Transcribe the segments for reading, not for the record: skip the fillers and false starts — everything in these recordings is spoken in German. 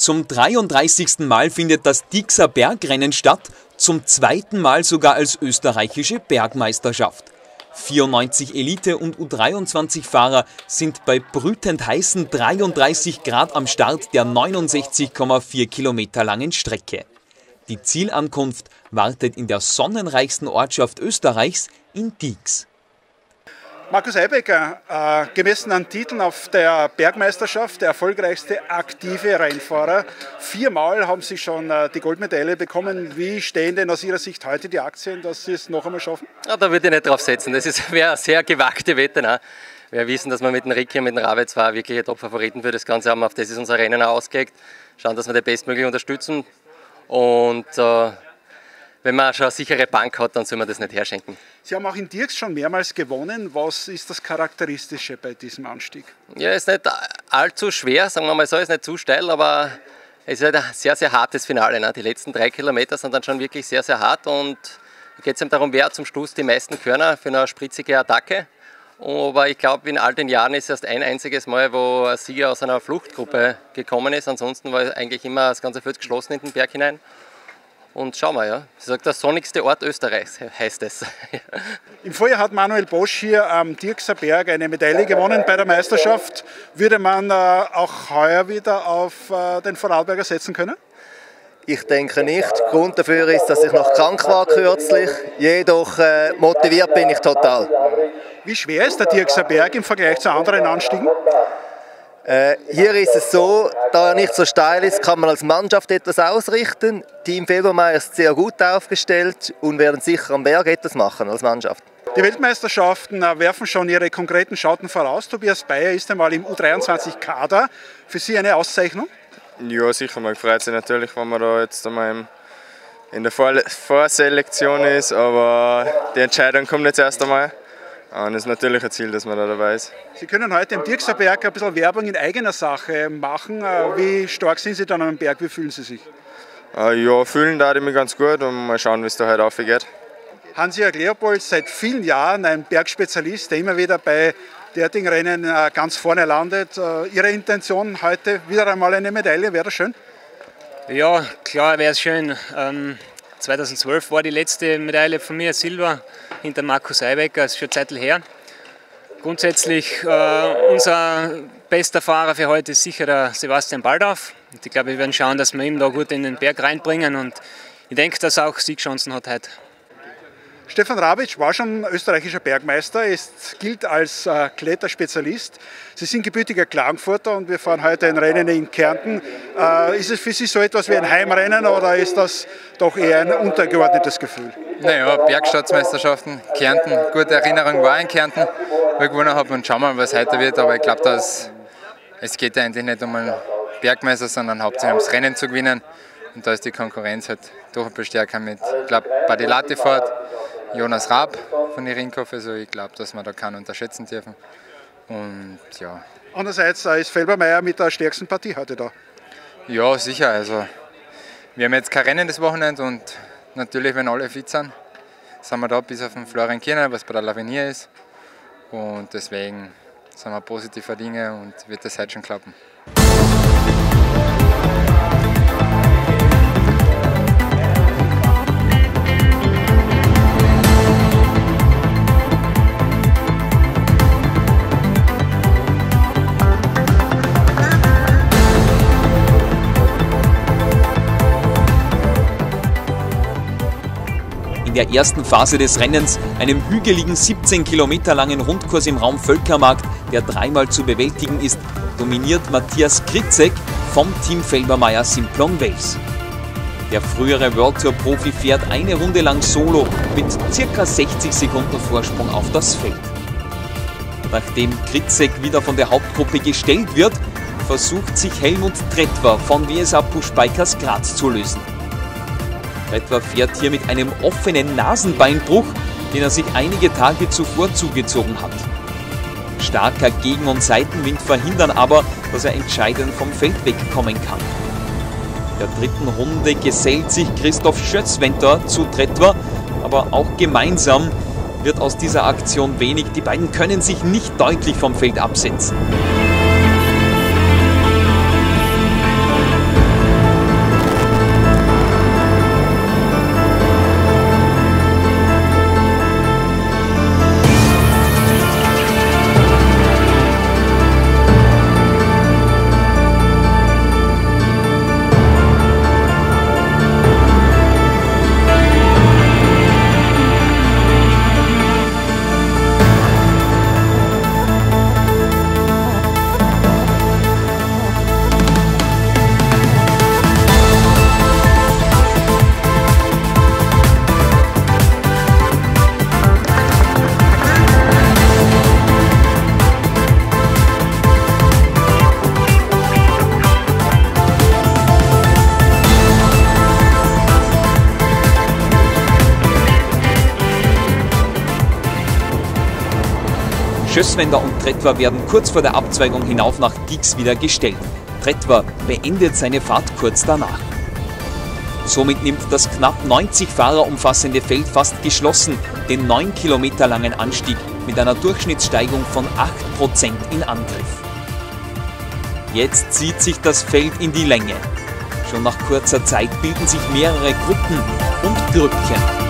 Zum 33. Mal findet das Diekser Bergrennen statt, zum zweiten Mal sogar als österreichische Bergmeisterschaft. 94 Elite- und U23-Fahrer sind bei brütend heißen 33 Grad am Start der 69,4 Kilometer langen Strecke. Die Zielankunft wartet in der sonnenreichsten Ortschaft Österreichs, in Dieks. Markus Eibecker, gemessen an Titeln auf der Bergmeisterschaft, der erfolgreichste aktive Rennfahrer. 4-mal haben Sie schon die Goldmedaille bekommen. Wie stehen denn aus Ihrer Sicht heute die Aktien, dass Sie es noch einmal schaffen? Ja, da würde ich nicht drauf setzen. Das wäre eine sehr gewagte Wette. Ne? Wir wissen, dass wir mit dem Ricky und mit dem Rabe zwar wirkliche Top-Favoriten für das Ganze haben. Auf das ist unser Rennen auch ausgelegt. Schauen, dass wir die bestmöglich unterstützen. Und wenn man schon eine sichere Bank hat, dann soll man das nicht herschenken. Sie haben auch in Dieks schon mehrmals gewonnen. Was ist das Charakteristische bei diesem Anstieg? Ja, es ist nicht allzu schwer, sagen wir mal so, es ist nicht zu steil, aber es ist halt ein sehr, sehr hartes Finale. Ne? Die letzten 3 Kilometer sind dann schon wirklich sehr, sehr hart und da geht es eben darum, wer zum Schluss die meisten Körner für eine spritzige Attacke. Aber ich glaube, in all den Jahren ist erst ein einziges Mal, wo ein Sieger aus einer Fluchtgruppe gekommen ist. Ansonsten war eigentlich immer das ganze Feld geschlossen in den Berg hinein. Und schauen wir, ja. Sie sagt, der sonnigste Ort Österreichs heißt es. Im Vorjahr hat Manuel Bosch hier am Diekser Berg eine Medaille gewonnen bei der Meisterschaft. Würde man auch heuer wieder auf den Vorarlberger setzen können? Ich denke nicht. Grund dafür ist, dass ich noch krank war kürzlich. Jedoch motiviert bin ich total. Wie schwer ist der Diekser Berg im Vergleich zu anderen Anstiegen? Hier ist es so, da er nicht so steil ist, kann man als Mannschaft etwas ausrichten. Team Felbermayr ist sehr gut aufgestellt und werden sicher am Berg etwas machen als Mannschaft. Die Weltmeisterschaften werfen schon ihre konkreten Schatten voraus. Tobias Bayer ist einmal im U23-Kader. Für Sie eine Auszeichnung? Ja, sicher. Man freut sich natürlich, wenn man da jetzt einmal in der Vorselektion ist, aber die Entscheidung kommt jetzt erst einmal. Und es ist natürlich ein Ziel, dass man da dabei ist. Sie können heute am Diekser Berg ein bisschen Werbung in eigener Sache machen. Wie stark sind Sie dann am Berg? Wie fühlen Sie sich? Ja, fühlen da ich mich ganz gut und mal schauen, wie es da heute aufgeht. Hans-Jörg Leopold, seit vielen Jahren ein Bergspezialist, der immer wieder bei derartigen Rennen ganz vorne landet. Ihre Intention heute wieder einmal eine Medaille, wäre das schön? Ja, klar wäre es schön. 2012 war die letzte Medaille von mir, Silber, hinter Markus Eibecker, das ist schon eine Zeit her. Grundsätzlich unser bester Fahrer für heute ist sicher der Sebastian Baldauf. Ich glaube, wir werden schauen, dass wir ihn da gut in den Berg reinbringen und ich denke, dass er auch Siegchancen hat heute. Stefan Rabitsch war schon österreichischer Bergmeister, gilt als Kletterspezialist. Sie sind gebürtiger Klagenfurter und wir fahren heute ein Rennen in Kärnten. Ist es für Sie so etwas wie ein Heimrennen oder ist das doch eher ein untergeordnetes Gefühl? Naja, Bergstaatsmeisterschaften, Kärnten, gute Erinnerung war in Kärnten, wo ich gewonnen habe und schauen wir mal, was heute wird. Aber ich glaube, es geht ja eigentlich nicht um einen Bergmeister, sondern hauptsächlich ums Rennen zu gewinnen. Und da ist die Konkurrenz halt doch ein bisschen stärker mit, ich glaube, Badi Latifort, Jonas Raab von Irinkov, also ich glaube, dass wir da keinen unterschätzen dürfen. Und ja. Andererseits ist Felbermayr mit der stärksten Partie heute da. Ja, sicher. Also, wir haben jetzt kein Rennen das Wochenende und natürlich, wenn alle fit sind wir da bis auf den Florian Kirner, was bei der Lavenier ist. Und deswegen sind wir positiver Dinge und wird das heute schon klappen. In der ersten Phase des Rennens, einem hügeligen 17 Kilometer langen Rundkurs im Raum Völkermarkt, der dreimal zu bewältigen ist, dominiert Matthias Kritzek vom Team Felbermayr Simplon Wales. Der frühere World Tour Profi fährt eine Runde lang solo mit ca. 60 Sekunden Vorsprung auf das Feld. Nachdem Kritzek wieder von der Hauptgruppe gestellt wird, versucht sich Helmut Tretwer von WSA Push Bikers Graz zu lösen. Tretwer fährt hier mit einem offenen Nasenbeinbruch, den er sich einige Tage zuvor zugezogen hat. Starker Gegen- und Seitenwind verhindern aber, dass er entscheidend vom Feld wegkommen kann. In der dritten Runde gesellt sich Christoph Schötzwenter zu Tretwer, aber auch gemeinsam wird aus dieser Aktion wenig. Die beiden können sich nicht deutlich vom Feld absetzen. Schösswender und Tretwer werden kurz vor der Abzweigung hinauf nach Dieks wieder gestellt. Tretwer beendet seine Fahrt kurz danach. Somit nimmt das knapp 90 Fahrer umfassende Feld fast geschlossen den 9 Kilometer langen Anstieg mit einer Durchschnittssteigung von 8% in Angriff. Jetzt zieht sich das Feld in die Länge. Schon nach kurzer Zeit bilden sich mehrere Gruppen und Grüppchen.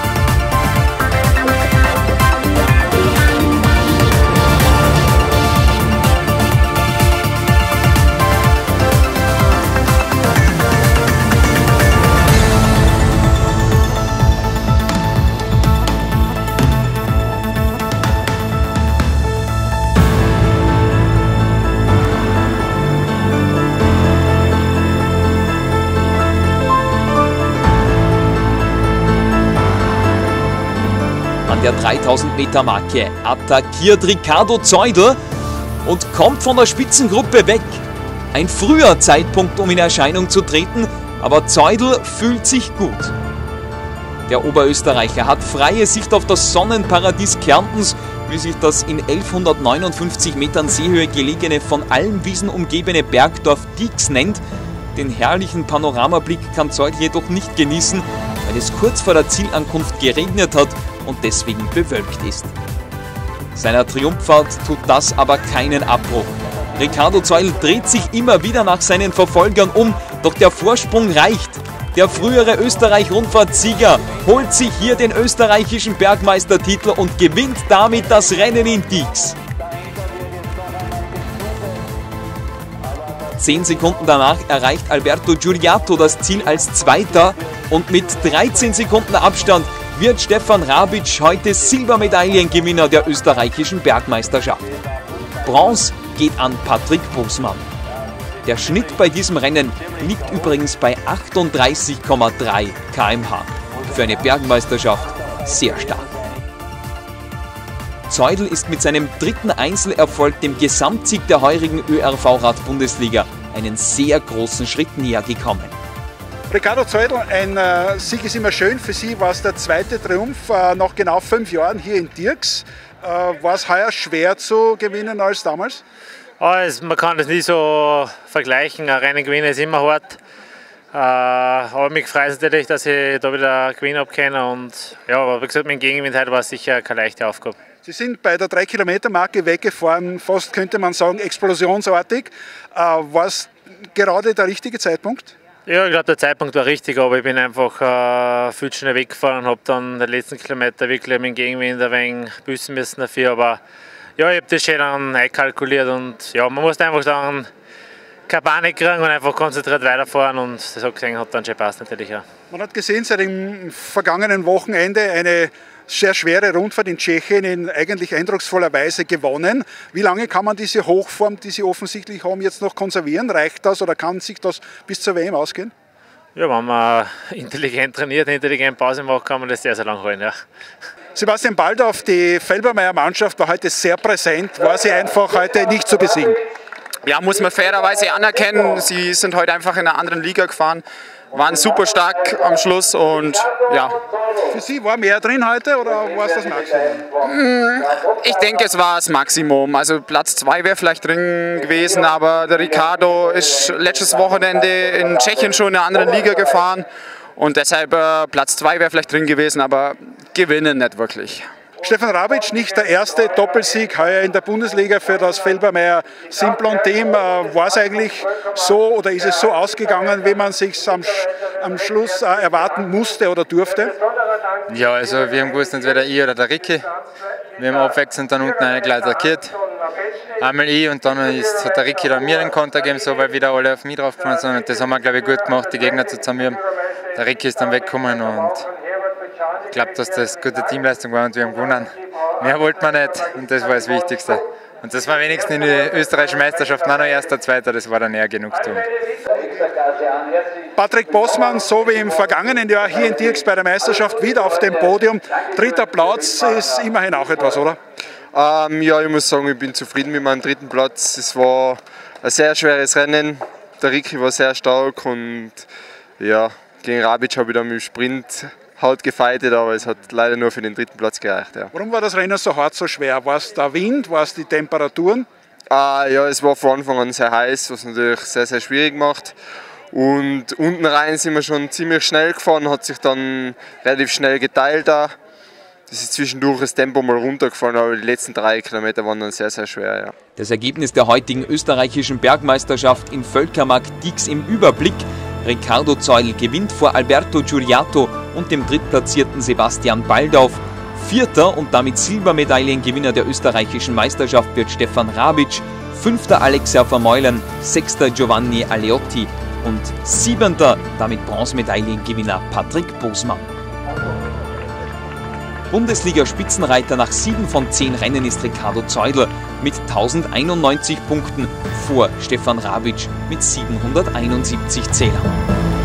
An der 3000 Meter Marke attackiert Ricardo Zeudel und kommt von der Spitzengruppe weg. Ein früher Zeitpunkt, um in Erscheinung zu treten, aber Zeudel fühlt sich gut. Der Oberösterreicher hat freie Sicht auf das Sonnenparadies Kärntens, wie sich das in 1159 Metern Seehöhe gelegene, von allen Wiesen umgebene Bergdorf Dieks nennt. Den herrlichen Panoramablick kann Zeudel jedoch nicht genießen, weil es kurz vor der Zielankunft geregnet hat und deswegen bewölkt ist. Seiner Triumphfahrt tut das aber keinen Abbruch. Ricardo Zeudel dreht sich immer wieder nach seinen Verfolgern um, doch der Vorsprung reicht. Der frühere Österreich-Rundfahrtsieger holt sich hier den österreichischen Bergmeistertitel und gewinnt damit das Rennen in Dieks. 10 Sekunden danach erreicht Alberto Giuliatto das Ziel als Zweiter und mit 13 Sekunden Abstand wird Stefan Rabic heute Silbermedaillengewinner der österreichischen Bergmeisterschaft. Bronze geht an Patrick Bosman. Der Schnitt bei diesem Rennen liegt übrigens bei 38,3 km/h. Für eine Bergmeisterschaft sehr stark. Zeudel ist mit seinem dritten Einzelerfolg dem Gesamtsieg der heurigen ÖRV-Rad-Bundesliga einen sehr großen Schritt näher gekommen. Ricardo Zeudel, ein Sieg ist immer schön. Für Sie war es der zweite Triumph nach genau 5 Jahren hier in Dieks. War es heuer schwer zu gewinnen als damals? Man kann das nie so vergleichen. Ein Rennen gewinnen ist immer hart. Aber mich freut es natürlich, dass ich da wieder gewinnen habe können. Und ja, aber wie gesagt, mein Gegenwind heute war sicher keine leichte Aufgabe. Sie sind bei der 3-Kilometer-Marke weggefahren, fast könnte man sagen explosionsartig. War es gerade der richtige Zeitpunkt? Ja, ich glaube, der Zeitpunkt war richtig, aber ich bin einfach viel schnell weggefahren und habe dann den letzten Kilometer wirklich mit dem Gegenwind ein wenig büßen müssen dafür. Aber ja, ich habe das schön dann einkalkuliert und ja, man muss einfach dann keine Panik kriegen und einfach konzentriert weiterfahren und das hat dann schon passt natürlich auch. Man hat gesehen, seit dem vergangenen Wochenende eine sehr schwere Rundfahrt in Tschechien in eigentlich eindrucksvoller Weise gewonnen. Wie lange kann man diese Hochform, die Sie offensichtlich haben, jetzt noch konservieren? Reicht das oder kann sich das bis zur WM ausgehen? Ja, wenn man intelligent trainiert, intelligent Pause macht, kann man das sehr, sehr lang halten. Ja. Sebastian Baldauf, die Felbermayr-Mannschaft war heute sehr präsent. War sie einfach heute nicht zu besiegen? Ja, muss man fairerweise anerkennen. Sie sind heute einfach in einer anderen Liga gefahren, waren super stark am Schluss und ja. Für Sie war mehr drin heute oder war es das Maximum? Ich denke, es war das Maximum. Also Platz 2 wäre vielleicht drin gewesen, aber der Ricardo ist letztes Wochenende in Tschechien schon in einer anderen Liga gefahren und deshalb Platz 2 wäre vielleicht drin gewesen, aber gewinnen nicht wirklich. Stefan Rabic, nicht der erste Doppelsieg heuer in der Bundesliga für das Felbermayr-Simplon-Team. War es eigentlich so oder ist es so ausgegangen, wie man es sich am Schluss erwarten musste oder durfte? Ja, also wir haben gewusst, entweder ich oder der Ricky. Wir haben abwechselnd dann unten eine gleich attackiert. Einmal ich und dann hat der Ricky dann mir den Konter gegeben, so, weil wieder alle auf mich drauf gefahren sind. Und das haben wir, glaube ich, gut gemacht, die Gegner zu zusammen. Der Ricky ist dann weggekommen und ich glaube, dass das eine gute Teamleistung war und wir haben gewonnen. Mehr wollten wir nicht und das war das Wichtigste. Und das war wenigstens in der österreichischen Meisterschaft auch noch erster, zweiter, das war dann eher Genugtuung. Patrick Bosman, so wie im vergangenen Jahr hier in Dieks bei der Meisterschaft, wieder auf dem Podium. 3. Platz ist immerhin auch etwas, oder? Ja, ich muss sagen, ich bin zufrieden mit meinem 3. Platz. Es war ein sehr schweres Rennen. Der Ricky war sehr stark und ja, gegen Rabic habe ich dann mit dem Sprint hart gefeitet, aber es hat leider nur für den 3. Platz gereicht. Ja. Warum war das Rennen so hart, so schwer? War es der Wind, war es die Temperaturen? Ja, es war von Anfang an sehr heiß, was natürlich sehr, sehr schwierig macht. Und unten rein sind wir schon ziemlich schnell gefahren, hat sich dann relativ schnell geteilt auch. Das ist zwischendurch das Tempo mal runtergefahren, aber die letzten 3 Kilometer waren dann sehr, sehr schwer. Ja. Das Ergebnis der heutigen österreichischen Bergmeisterschaft in Völkermarkt-Dix im Überblick. Riccardo Zeudel gewinnt vor Alberto Giuriato und dem drittplatzierten Sebastian Baldauf. 4. und damit Silbermedaillengewinner der österreichischen Meisterschaft wird Stefan Rabic. 5. Alexia Vermeulen, 6. Giovanni Aleotti und 7. damit Bronzemedaillengewinner Patrick Bosmann. Bundesliga-Spitzenreiter nach 7 von 10 Rennen ist Riccardo Zeudel mit 1091 Punkten vor Stefan Rabic mit 771 Zählern.